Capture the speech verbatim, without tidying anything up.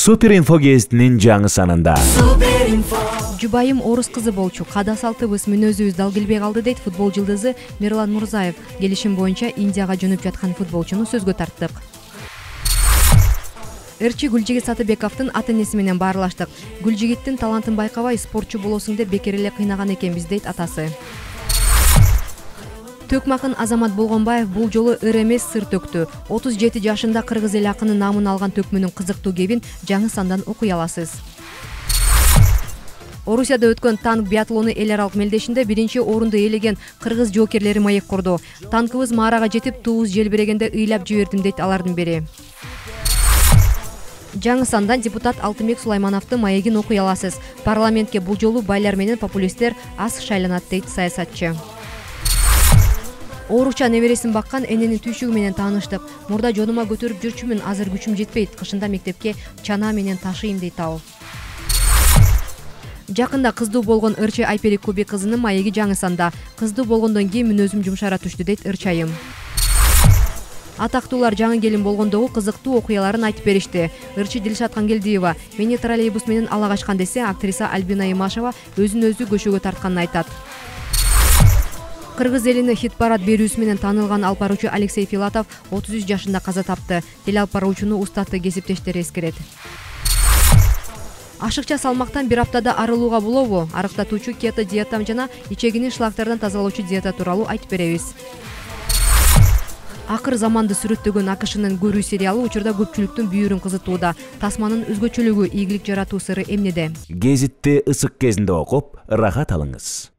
Супер инфо кезитинин жаңы санында. Жубайым орус кызы болчу. Када салтыбыз мүнөзүбүз дал келбей калды дейт футбол жылдызы Мирлан Мурзаев. Келишим боюнча Индияга жөнөп жаткан футболчуну сөзгө тарттык. Ырчы Гүлжигит Сатыбековдун ата-энеси менен баарлаштык. Гүлжигиттин талантын байкабай спортчу болосуң деп бекер эле кыйнаган экенбиз дейт атасы. Төкмакын Азамат Болгонбаев бул жолу ыр эмес сыр төктү. отуз жети жашында кыргыз эл акынын намын алган төкмөнүн кызыктуу кебин жаңы сандан окуй аласыз. Орусияда өткөн танк биатлону эл аралык мелдешинде биринчи орунду ээлеген кыргыз жоокерлери маек курду. Танкыбыз Маарага жетип, туубуз желбирегенде ыйлап жибердим дейт алардын бири. Жаңы сандан депутат Алтынбек Сулаймановдун маегин окуй аласыз. Парламентке бул жолу байлар менен популисттер аз шайланат дейт саясатчы. Оорукча небересин баккан эненин түйшүгү менен тааныштык. Мурда жонума көтөрүп жүрчүмүн, азыр күчүм жетпейт. Кышында мектепке чана менен ташыйм дейт ал. Жакында кыздуу болгон Ырчы Айперик Куби кызынын маеги жаңы санда. Кыздуу болгондон кийин мүнөзүм жумшара түштү дейт Ырчайым. Атактуулар жаңы келин болгондогу кызыктуу окуяларын айтып беришти. Ырчы Дилшат Кангелдиева мени троллейбус менен ала качкан десе, актриса Альбина Имашева өзүн өзү көчөгө тартканын айтат. Кыргыз элине хит-парад берүүсү менен таанылган алпаруучу Алексей Филатов отуз үч жашында каза тапты. Эл алпаруучуну устаты кесиптештери эскерет. Ашыкча салмактан бир аптада арылууга болобу? Арыктатуучу кето диета жана ичегинин шлактардан тазалоочу диета тууралуу айтып беребиз. Акыр заманды сүрөттөгөн АКШнын көрүү сериалы учурда көпчүлүктүн бүйүрүн кызытууда. Тасманын өзгөчөлүгү, ийгилик жаратуу сыры эмнеде? Гезитти ысык кезинде окуп, ырахат алыңыз.